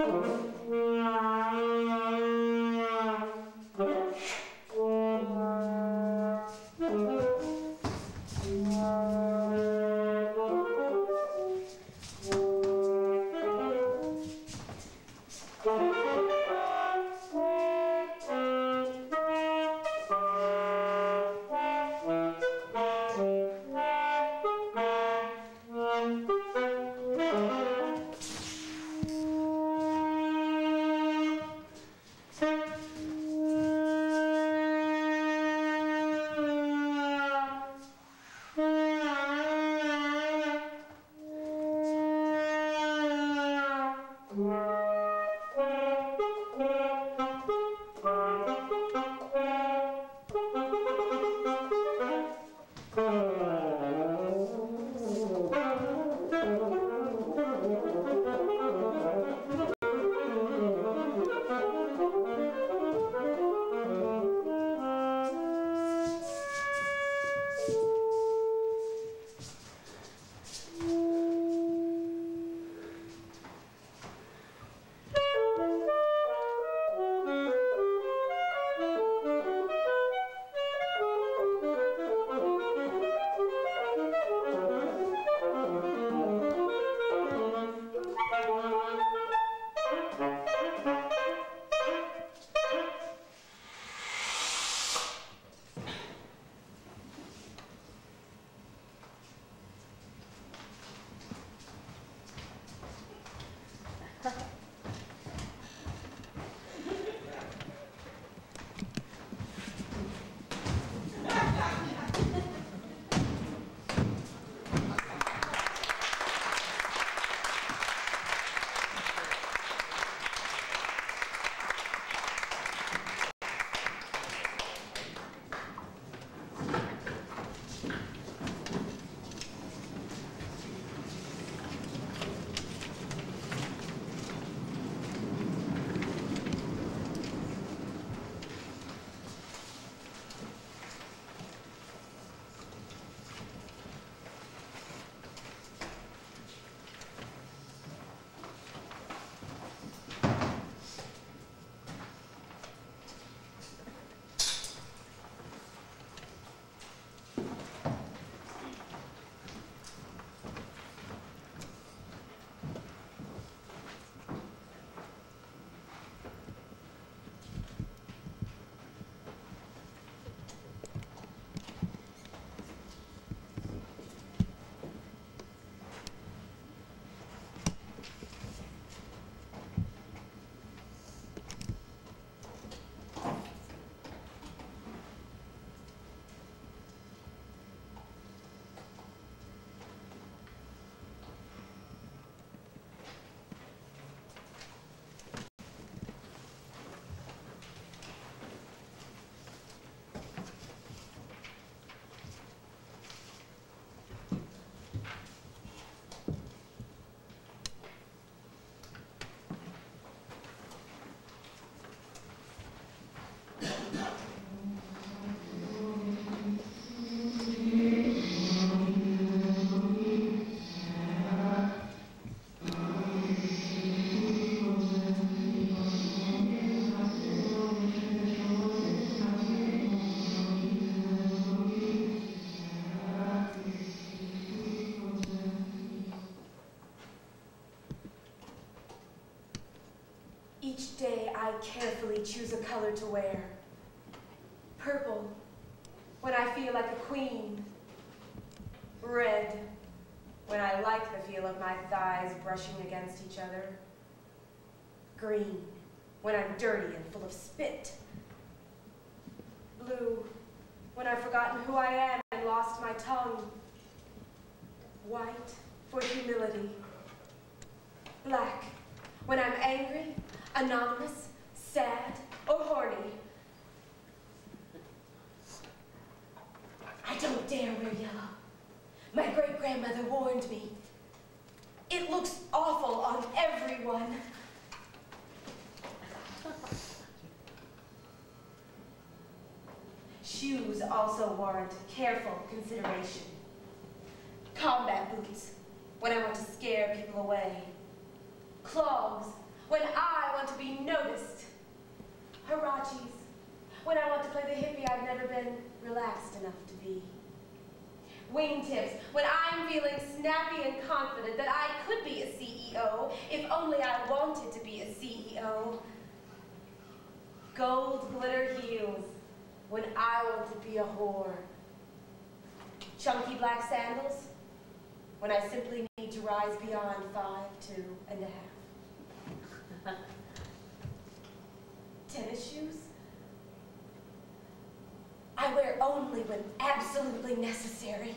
Each day I carefully choose a color to wear. Purple, when I feel like a queen. Red, when I like the feel of my thighs brushing against each other. Green, when I'm dirty and full of spit. Blue, when I've forgotten who I am and lost my tongue. White, for humility. Black, when I'm angry, anonymous, sad, or horny. I don't dare wear yellow. My great-grandmother warned me. It looks awful on everyone. Shoes also warrant careful consideration. Combat boots, when I want to scare people away. Clogs, when I want to be noticed. Hirachis, when I want to play the hippie I've never been relaxed enough to be. Wingtips, when I'm feeling snappy and confident that I could be a CEO if only I wanted to be a CEO. Gold glitter heels, when I want to be a whore. Chunky black sandals, when I simply need to rise beyond 5'2½". Tennis shoes, I wear only when absolutely necessary.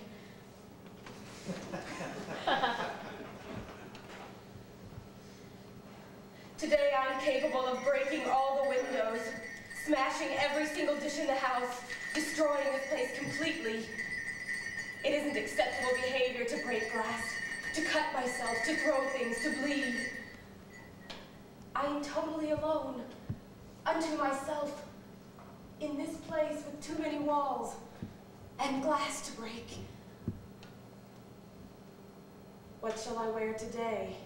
Today I'm capable of breaking all the windows, smashing every single dish in the house, destroying this place completely. It isn't acceptable behavior to break glass, to cut myself, to throw things, to bleed. I am totally alone, unto myself, in this place with too many walls and glass to break. What shall I wear today?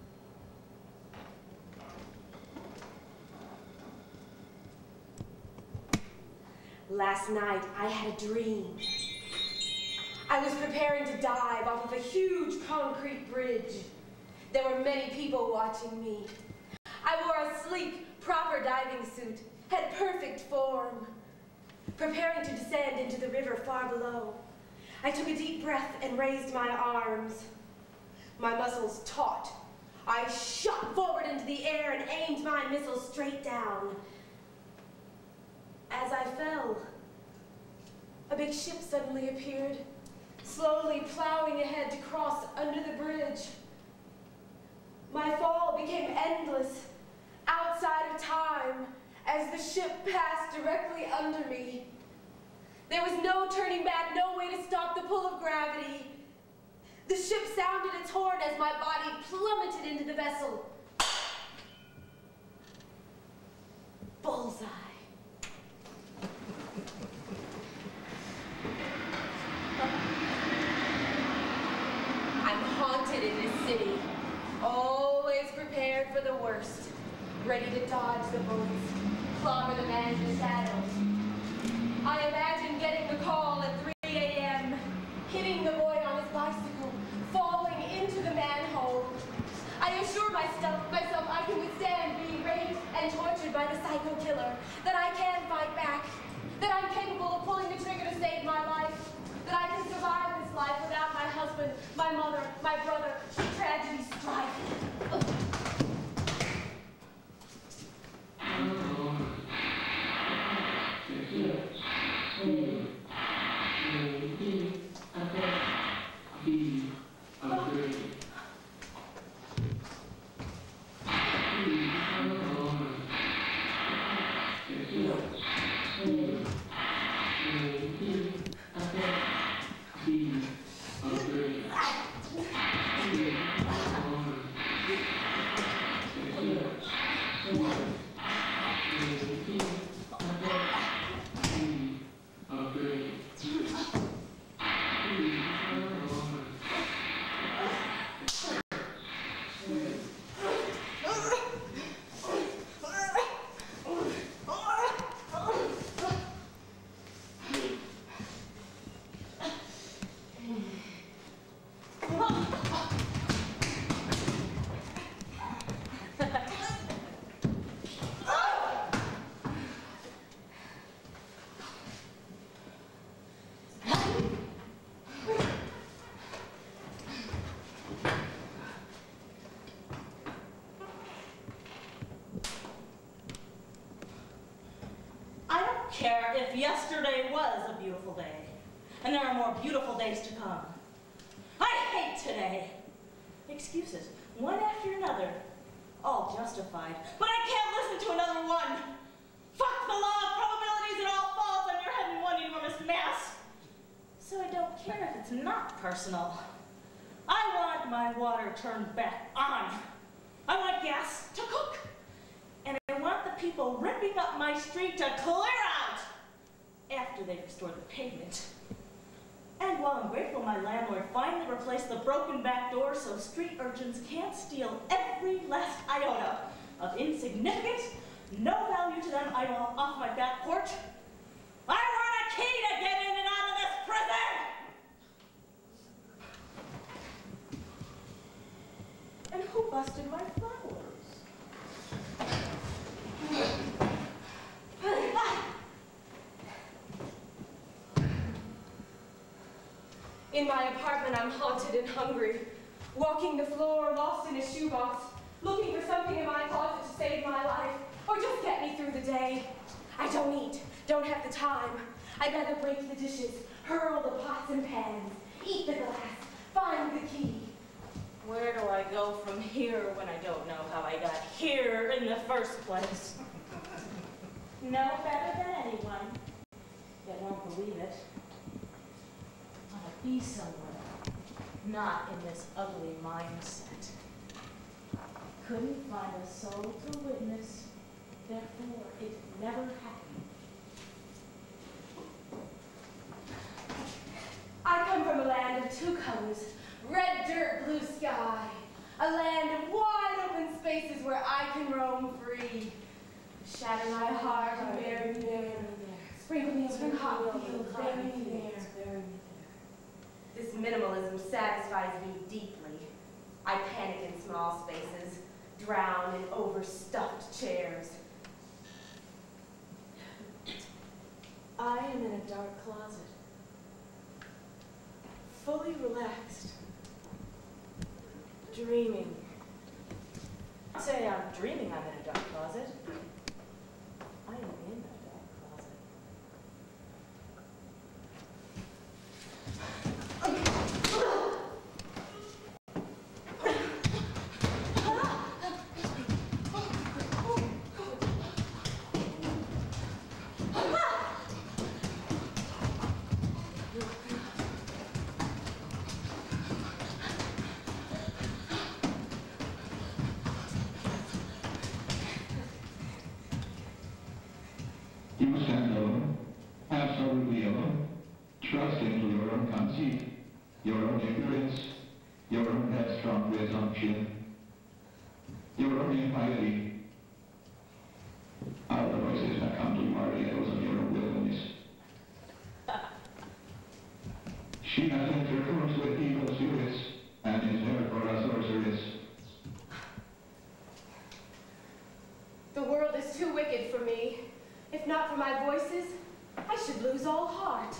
Last night, I had a dream. I was preparing to dive off of a huge concrete bridge. There were many people watching me. I wore a sleek, proper diving suit, had perfect form. Preparing to descend into the river far below, I took a deep breath and raised my arms. My muscles taut. I shot forward into the air and aimed my missile straight down. As I fell, a big ship suddenly appeared, slowly plowing ahead to cross under the bridge. My fall became endless, outside of time, as the ship passed directly under me. There was no turning back, no way to stop the pull of gravity. The ship sounded its horn as my body plummeted into the vessel. Bullseye. I'm haunted in this city, always prepared for the worst, ready to dodge the bullets, clobber the man in the shadows. I imagine getting the call at 3 a.m., hitting the boy on his bicycle, falling into the manhole. I assure myself I can withstand being raped and tortured by the psycho killer, that I can fight back, that I'm capable of pulling the trigger to save my life, that I can survive this life without my husband, my mother, my brother, should tragedy strike. Care if yesterday was a beautiful day, and there are more beautiful days to come. I hate today. Excuses, one after another, all justified, but I can't listen to another one. Fuck the law of probabilities, it all falls on your head in one enormous mass. So I don't care if it's not personal. I want my water turned back on. I want gas to cook. And I want the people ripping up my street to clear out after they restore the pavement. And while I'm grateful my landlord finally replaced the broken back door so street urchins can't steal every last iota, of insignificance, no value to them idle off my back porch. I want a key to get in and out of this prison! And who busted my flowers? In my apartment, I'm haunted and hungry, walking the floor, lost in a shoebox, looking for something in my closet to save my life, or just get me through the day. I don't eat, don't have the time. I'd rather break the dishes, hurl the pots and pans, eat the glass, find the key. Where do I go from here when I don't know how I got here in the first place? No better than anyone. They won't believe it. I'll be somewhere, not in this ugly mindset. Couldn't find a soul to witness, therefore it never happened. I come from a land of two colors, red dirt, blue sky. A land of wide open spaces where I can roam free. Shatter my heart and bury me there. Sprinkle me over hot fields, bury me there. This minimalism satisfies me deeply. I panic in small spaces, drown in overstuffed chairs. I am in a dark closet, fully relaxed, dreaming. I'd say I'm dreaming I'm in a dark closet. I am in a dark closet. You stand alone, absolutely alone, trusting to your own conceit, your own ignorance, your own headstrong presumption, your own impiety. Our voices have come to mar the echoes of your own wilderness. She has intercourse with evil spirits, and is therefore a sorceress. The world is too wicked for me. If not for my voices, I should lose all heart.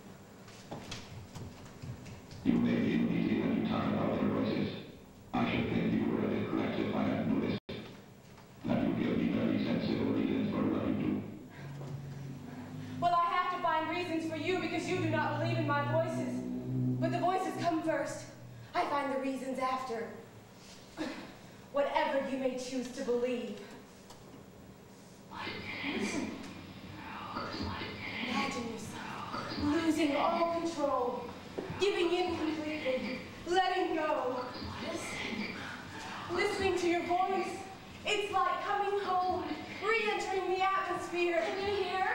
You may be uneasy when you talk about their voices. I should think you were a bit correct if I had noticed that you give me very sensible reasons for what you do. Well, I have to find reasons for you because you do not believe in my voices. But the voices come first. I find the reasons after. Whatever you may choose to believe. Listen. Imagine yourself losing all control, giving in completely, letting go. Listening to your voice. It's like coming home, re-entering the atmosphere. Can you hear?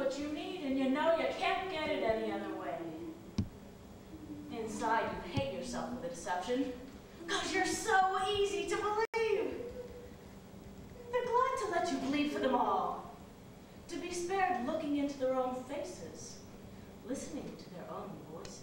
what you need, and you know you can't get it any other way. Inside, you hate yourself for the deception, because you're so easy to believe. They're glad to let you bleed for them all, to be spared looking into their own faces, listening to their own voices.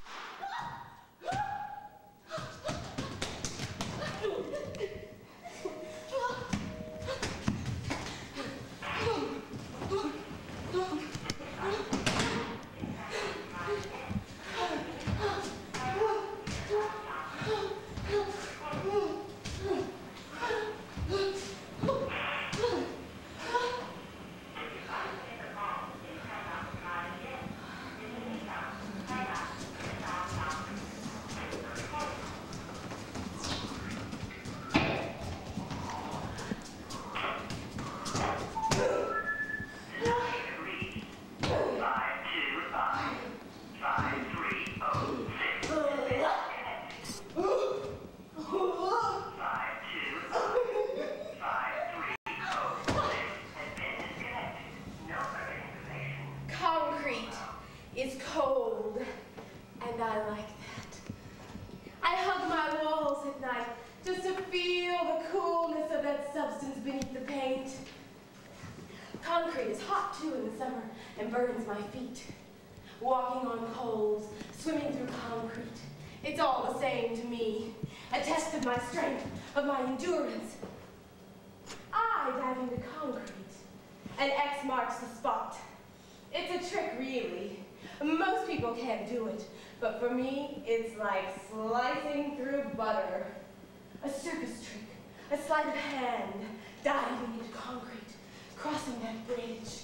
Concrete is hot too in the summer and burns my feet. Walking on coals, swimming through concrete. It's all the same to me. A test of my strength, of my endurance. I dive into concrete, and X marks the spot. It's a trick, really. Most people can't do it, but for me, it's like slicing through butter. A circus trick, a sleight of hand, diving into concrete, crossing that bridge.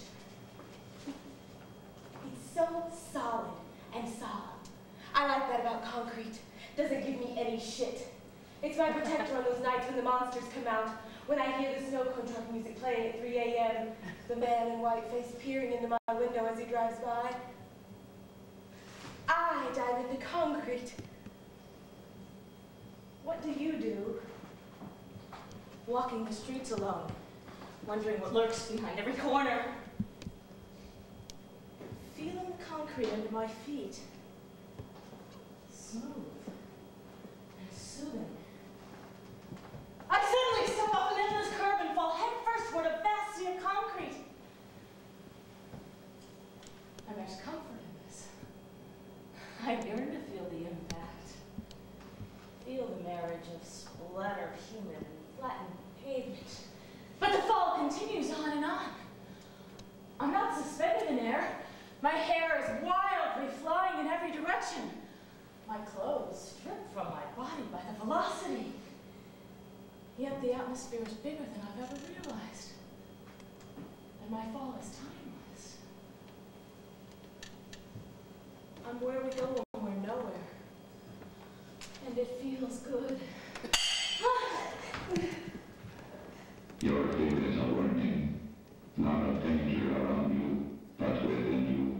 It's so solid and solemn. I like that about concrete. Doesn't give me any shit. It's my protector on those nights when the monsters come out, when I hear the snow cone truck music playing at 3 a.m., the man in white face peering into my window as he drives by. I dive into concrete. What do you do? Walking the streets alone, wondering what lurks behind every corner. Feeling the concrete under my feet. Smooth and soothing. I suddenly step off an endless curb and fall headfirst toward a vast sea of concrete. And there's comfort in this. I yearn to feel the impact. Feel the marriage of splattered human and flattened pavement. But the fall continues on and on. I'm not suspended in air. My hair is wildly flying in every direction. My clothes strip from my body by the velocity. Yet the atmosphere is bigger than I've ever realized. And my fall is timeless. I'm where we go when we're nowhere. And it feels good. Your fate is a warning, not of danger around you, but within you.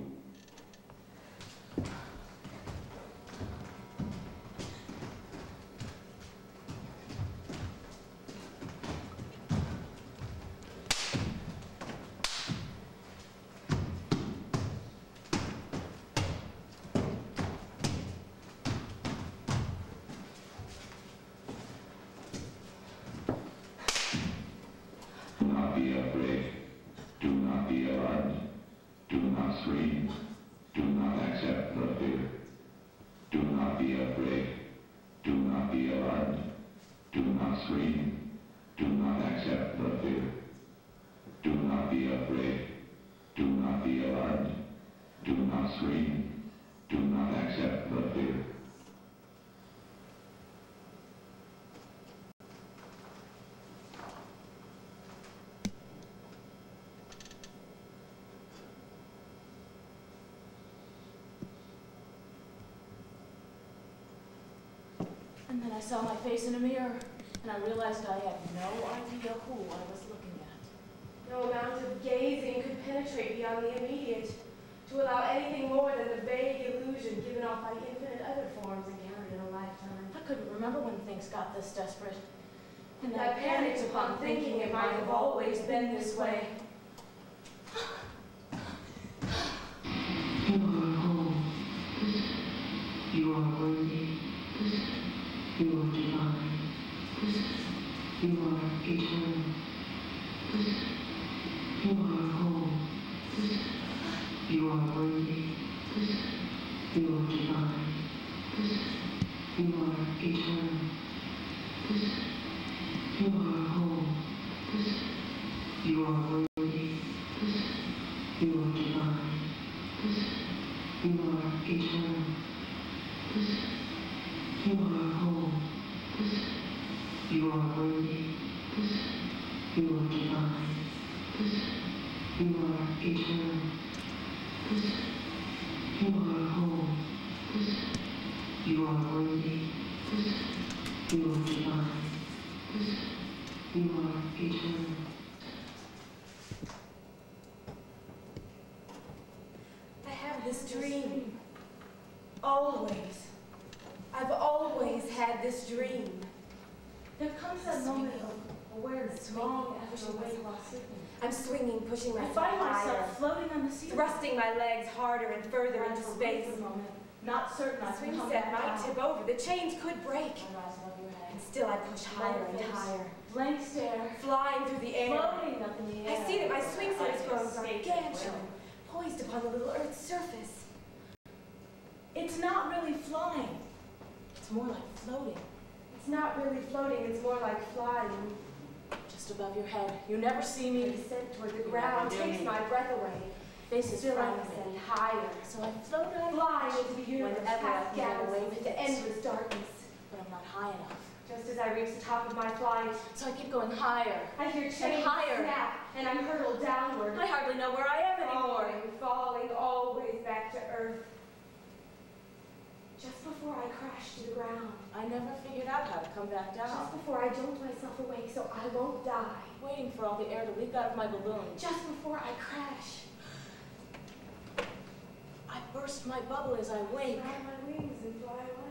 And then I saw my face in a mirror, and I realized I had no idea who I was looking at. No amount of gazing could penetrate beyond the immediate, to allow anything more than the vague illusion given off by infinite other forms encountered in a lifetime. I couldn't remember when things got this desperate. And I panicked upon thinking it might have always been this way. are worthy. You are divine. You are eternal. You are whole. You are worthy. You are divine. You are eternal. You are whole. You are worthy. You are divine. You are eternal. You are whole. You are worthy. You are divine. You are eternal. You are whole. You are worthy. You are divine. You are eternal. I have this dream. Always. I've always had this dream. There comes that moment of awareness long after the wave while sleeping. I'm swinging, pushing I myself find higher, myself floating on the ceiling. thrusting my legs harder and further into space. For a moment, not certain I The can swing come set back might down. tip over. The chains could break. I rise above your head. And still I push higher and Face, higher, blank stare, flying through the air. floating up in the air. I see that my swing set has grown Escape gargantuan, poised upon the little Earth's surface. It's not really flying. It's more like floating. It's not really floating, it's more like flying. Just above your head. You never see The me. descent toward the ground takes my breath away. Face is Still I frowning. ascend higher, So I float on, flying into the universe, whenever I past can get away galaxies, with into it. endless darkness. But I'm not high enough. Just as I reach the top of my flight, So I keep going higher. I hear chains higher. snap, and I'm hurtled downward. I hardly know where I am anymore. Falling always back to Earth. Just before I crash to the ground. I never figured out how to come back Just down. before I jolt myself awake so I won't die. Waiting for all the air to leak out of my balloon. Just before I crash. I burst my bubble as I wake. Fly my wings and fly away.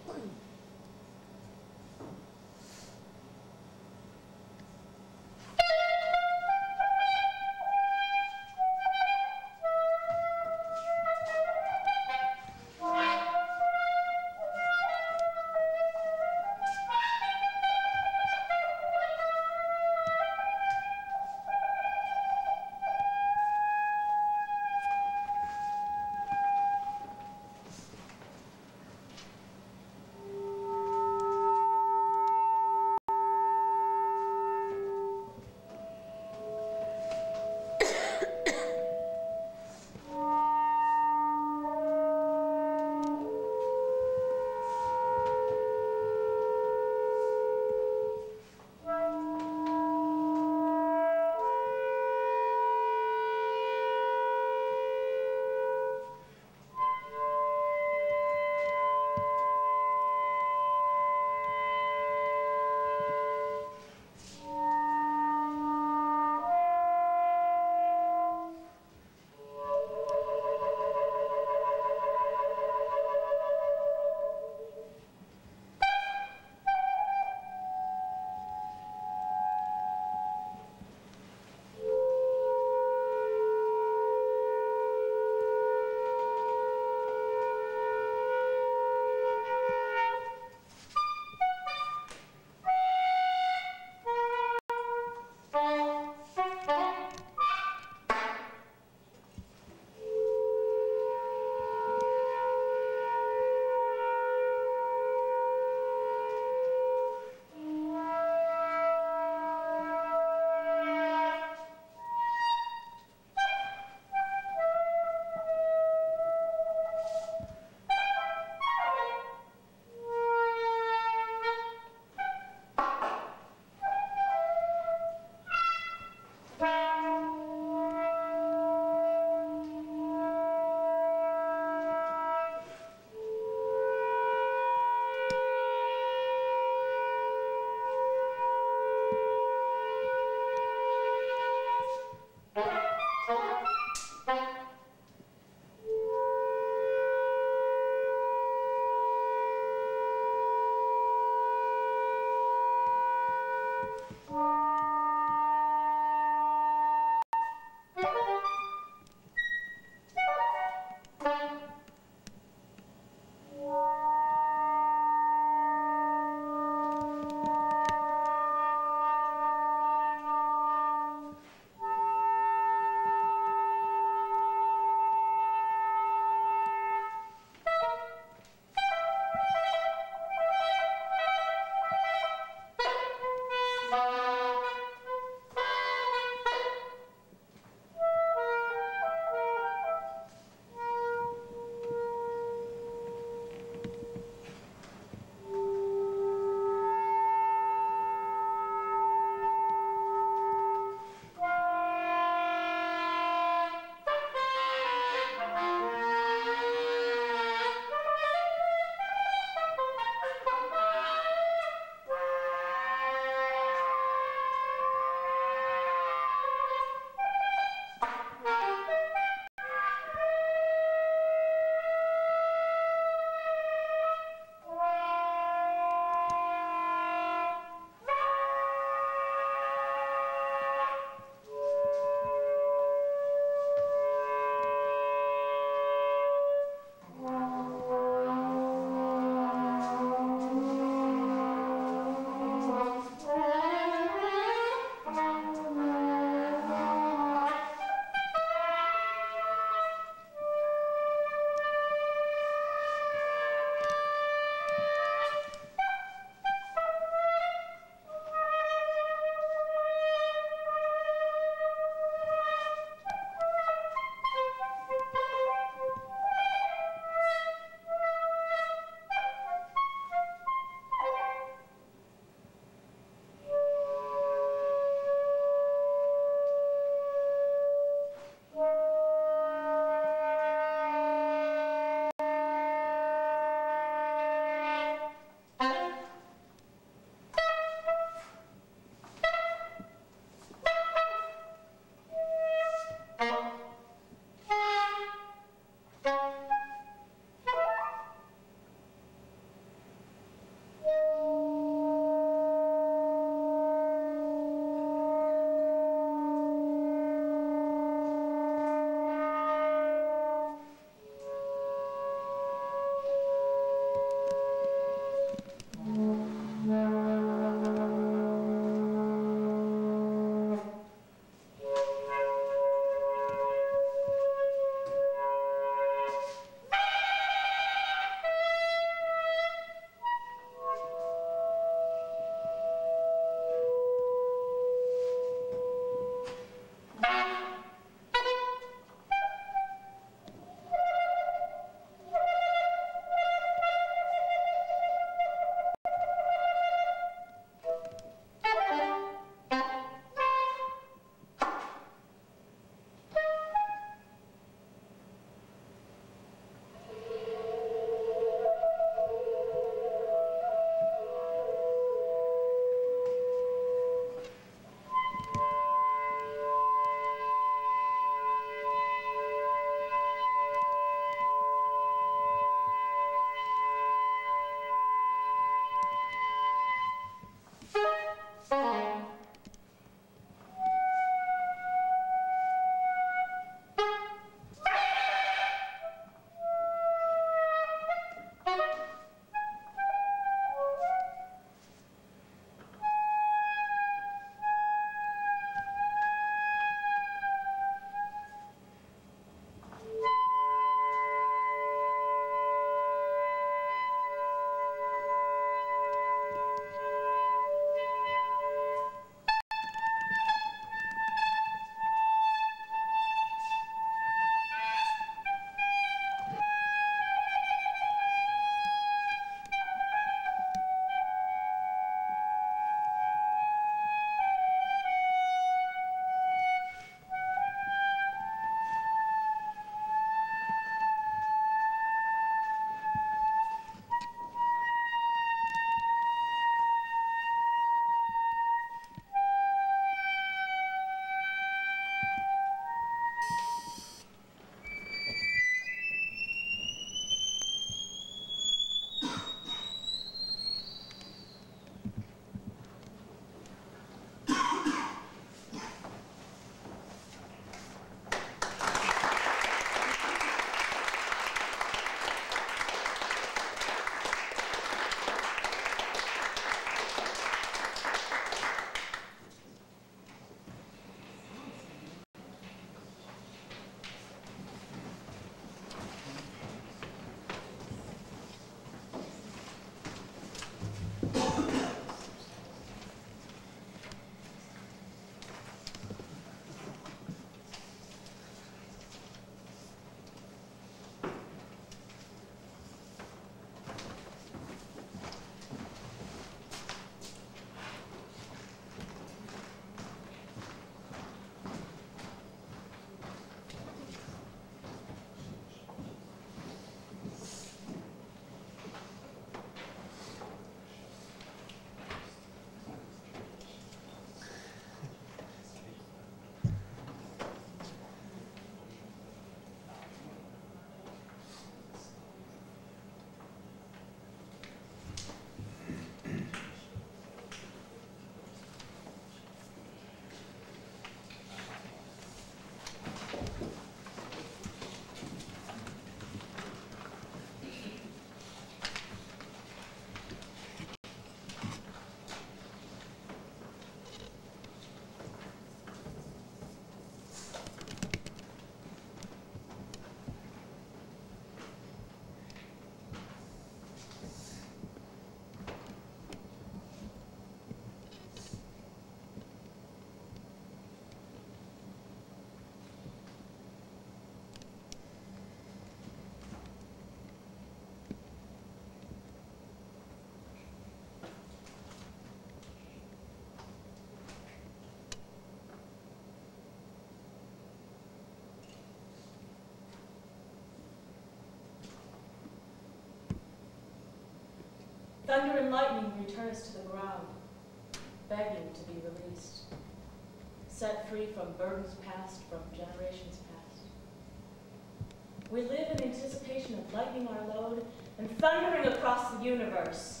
Thunder and lightning return us to the ground, begging to be released, set free from burdens past, from generations past. We live in anticipation of lightening our load and thundering across the universe.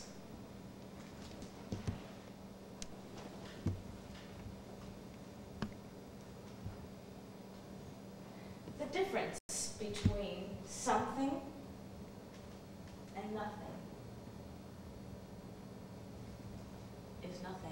The difference between something and nothing is nothing.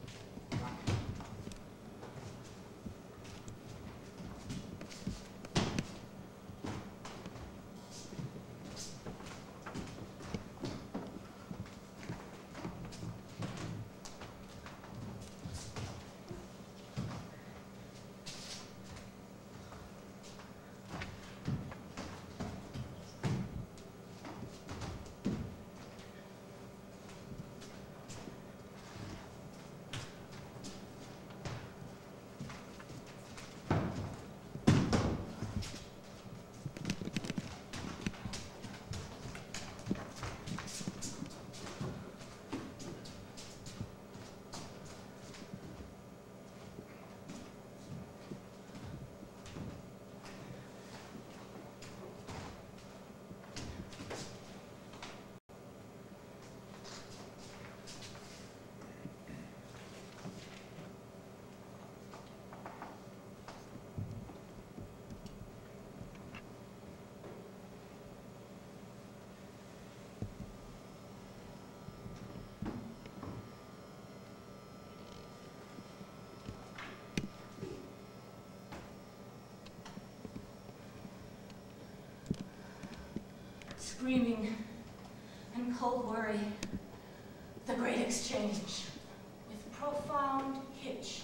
Screaming and cold worry, the great exchange, with profound hitch.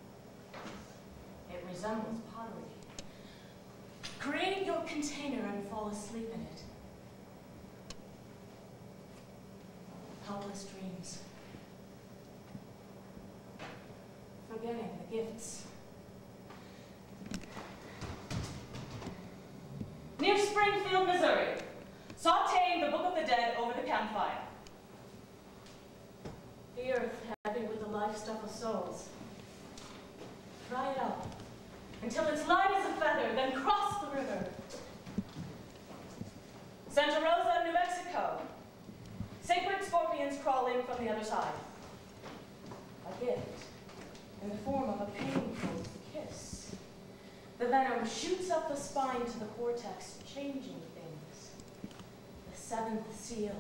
It resembles pottery. Create your container and fall asleep in it. Helpless dreams. Forgetting the gifts. Near Springfield, Missouri. Sautéing the Book of the Dead over the campfire. The earth heavy with the life stuff of souls. Dry it up until it's light as a feather, then cross the river. Santa Rosa, New Mexico. Sacred scorpions crawl in from the other side. A gift in the form of a painful kiss. The venom shoots up the spine to the cortex, changing things. The seventh seal.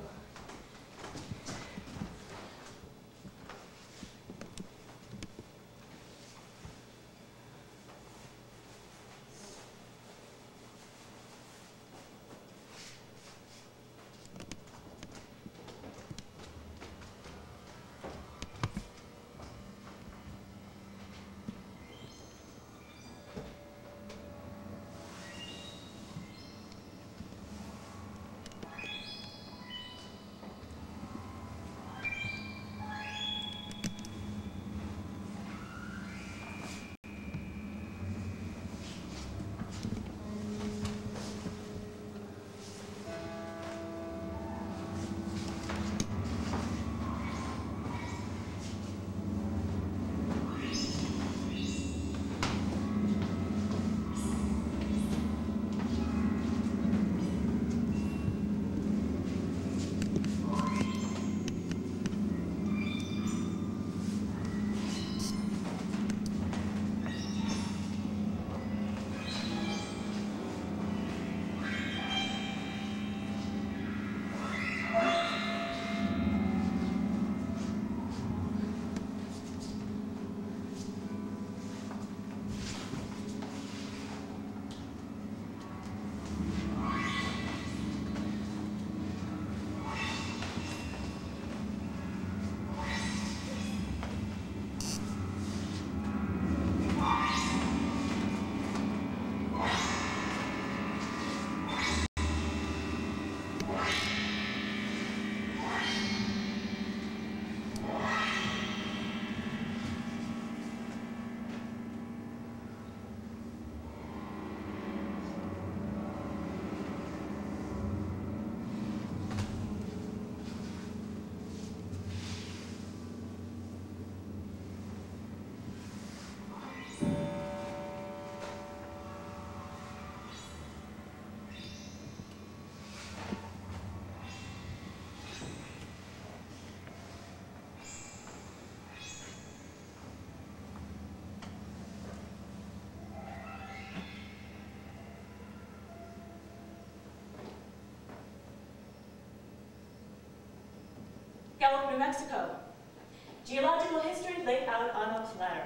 Gallup, New Mexico. Geological history laid out on a platter.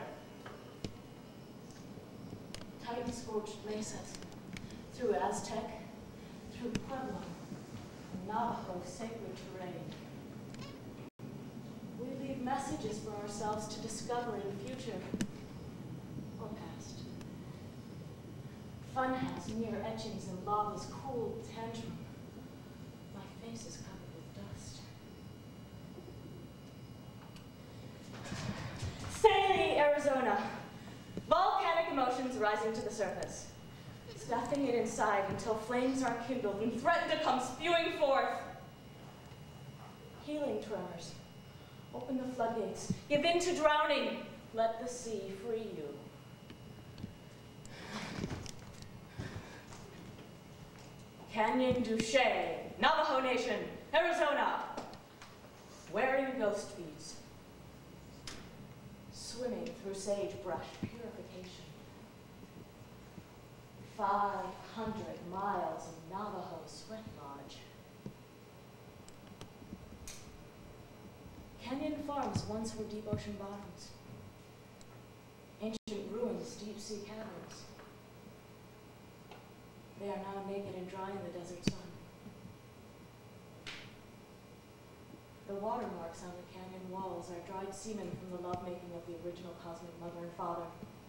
Titan-scorched mesas, through Aztec, through Pueblo, and Navajo sacred terrain. We leave messages for ourselves to discover in the future or past. Funhouse mirror etchings in lava's cool tantrum. My face is covered with dust. Staley, Arizona. Volcanic emotions rising to the surface. Stuffing it inside until flames are kindled and threaten to come spewing forth. Healing tremors. Open the floodgates. Give in to drowning. Let the sea free you. Canyon Duche, Navajo Nation, Arizona. Wearing ghost beads. Swimming through sagebrush purification. 500 miles of Navajo sweat lodge. Canyon farms once were deep ocean bottoms. Ancient ruins, deep sea caverns. They are now naked and dry in the desert sun. The watermarks on the canyon walls are dried semen from the lovemaking of the original cosmic mother and father.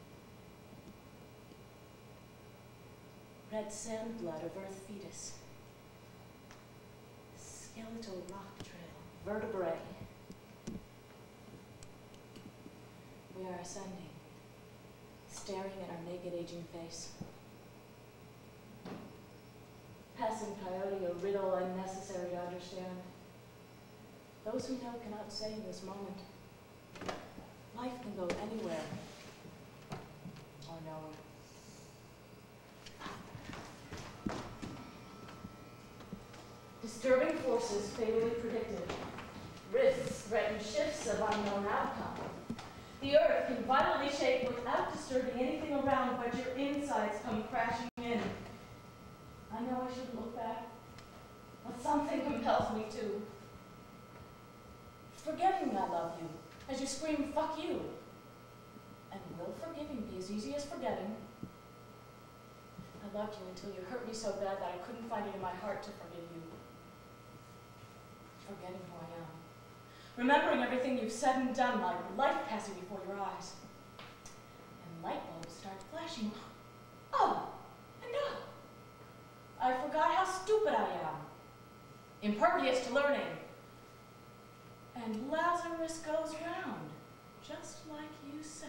Red sand blood of Earth fetus. Skeletal rock trail, vertebrae. We are ascending, staring at our naked aging face. Passing coyote, a riddle unnecessary to understand. Those who know cannot say in this moment. Life can go anywhere or nowhere. Disturbing forces fatally predicted. Rifts threaten shifts of unknown outcome. The earth can violently shake without disturbing anything around, but your insides come crashing in. I know I shouldn't look back, but something compels me to. Forgetting I love you, as you scream, fuck you. And will forgiving be as easy as forgetting? I loved you until you hurt me so bad that I couldn't find it in my heart to forgive you. Forgetting who I am. Remembering everything you've said and done, like life passing before your eyes. And light bulbs start flashing. Oh, and no. I forgot how stupid I am. Impervious to learning. And Lazarus goes round, just like you said.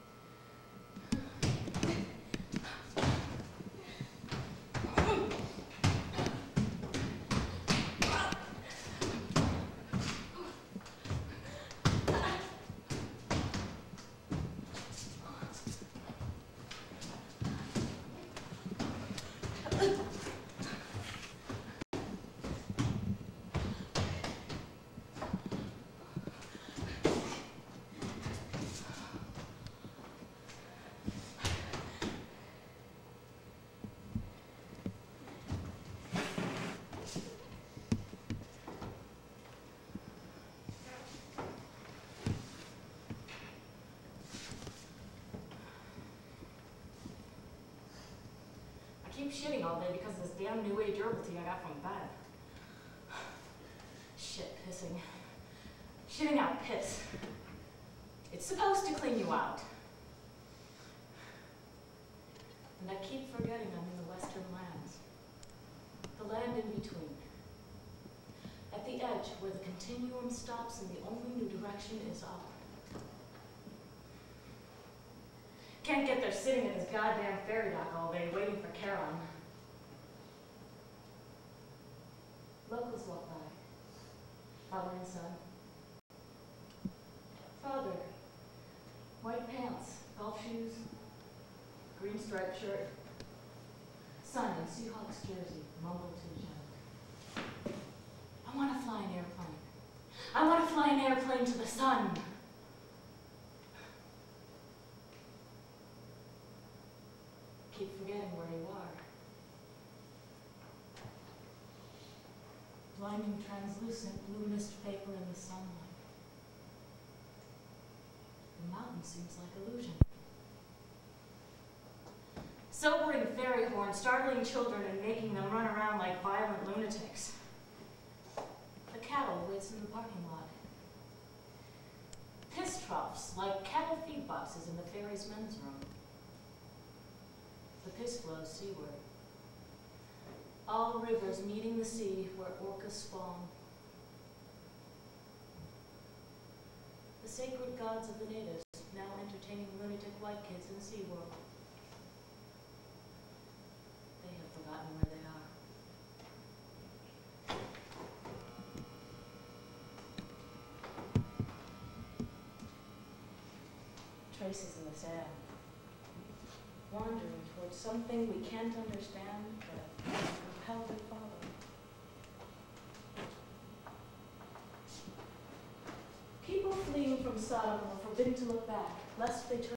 I keep shitting all day because of this damn new age herbal tea I got from Babel. Shit pissing. Shitting out piss. It's supposed to clean you out. And I keep forgetting I'm in the western lands. The land in between. At the edge where the continuum stops and the only new direction is up. Can't get there sitting in this goddamn ferry dock all day waiting for Charon. Locals walk by. Father and son. Father. White pants, golf shoes, green striped shirt. Son in Seahawks jersey, mumbled to each other. I want to fly an airplane. I want to fly an airplane to the sun. Keep forgetting where you are. blinding translucent blue mist paper in the sunlight. The mountain seems like illusion. Sobering fairy horns, startling children and making them run around like violent lunatics. The cattle waits in the parking lot. Piss troughs like cattle feed boxes in the fairies' men's room. The piss flows seaward. All rivers meeting the sea where orcas spawn. The sacred gods of the natives now entertaining lunatic white kids in SeaWorld. They have forgotten where they are. Traces in the sand. Wandering towards something we can't understand, but compelled to follow. People fleeing from Sodom were forbidden to look back, lest they turn